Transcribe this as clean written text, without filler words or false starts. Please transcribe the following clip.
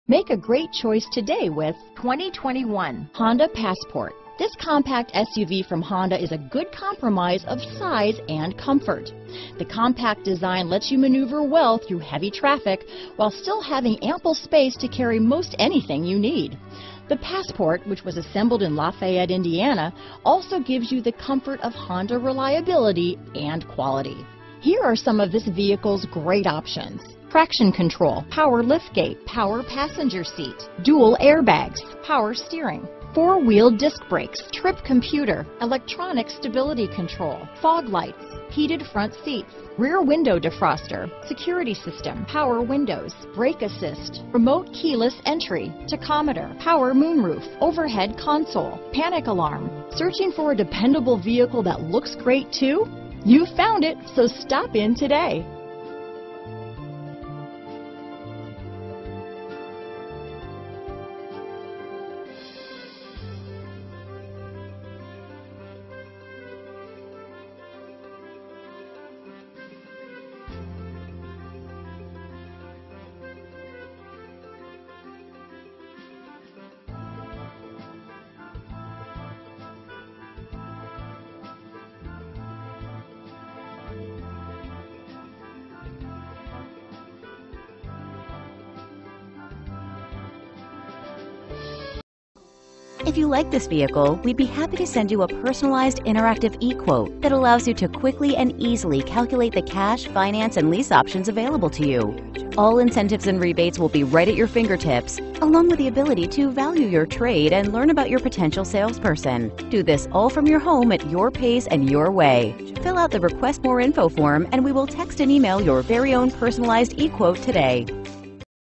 Make a great choice today with 2021 Honda Passport. This compact SUV from Honda is a good compromise of size and comfort. The compact design lets you maneuver well through heavy traffic while still having ample space to carry most anything you need. The Passport, which was assembled in Lafayette, Indiana, also gives you the comfort of Honda reliability and quality. Here are some of this vehicle's great options: traction control, power liftgate, power passenger seat, dual airbags, power steering, four-wheel disc brakes, trip computer, electronic stability control, fog lights, heated front seats, rear window defroster, security system, power windows, brake assist, remote keyless entry, tachometer, power moonroof, overhead console, panic alarm. Searching for a dependable vehicle that looks great too? You found it, so stop in today. If you like this vehicle, we'd be happy to send you a personalized interactive e-quote that allows you to quickly and easily calculate the cash, finance, and lease options available to you. All incentives and rebates will be right at your fingertips, along with the ability to value your trade and learn about your potential salesperson. Do this all from your home at your pace and your way. Fill out the Request More Info form and we will text and email your very own personalized e-quote today.